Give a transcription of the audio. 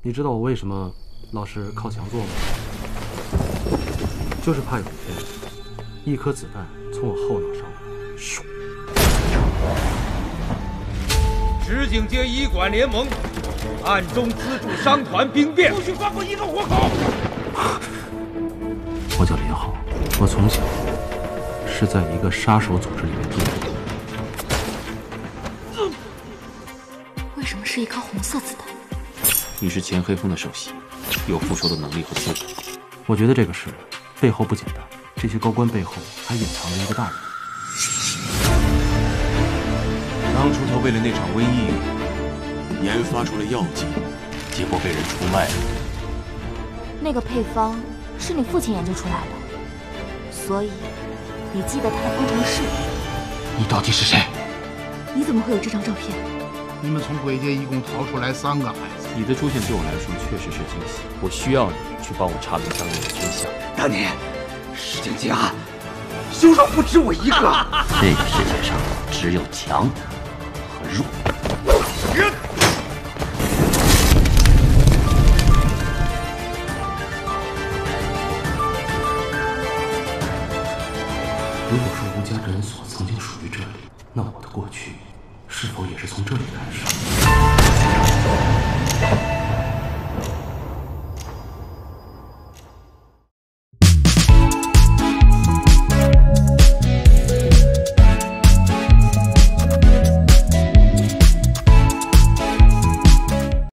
你知道我为什么老是靠墙坐吗？就是怕有一天，一颗子弹从我后脑上咻。 石井街医馆联盟暗中资助商团兵变，不许放过一个活口。 我叫林浩，我从小是在一个杀手组织里面住的。 为什么是一颗红色子弹？ 你是前黑风的首席，有复仇的能力和资本。 我觉得这个事背后不简单，这些高官背后还隐藏着一个大人。 当初他为了那场瘟疫，研发出了药剂，结果被人出卖了。 那个配方是你父亲研究出来的，所以你记得它的方程式。 你到底是谁？ 你怎么会有这张照片？ 你们从鬼街一共逃出来3个孩子。 你的出现对我来说确实是惊喜，我需要你去帮我查明当年的真相。 当年石井街案，凶手不止我一个。 这个世界上只有强和弱。 如果说吴家诊所曾经属于这里，那我的过去是否也是从这里开始？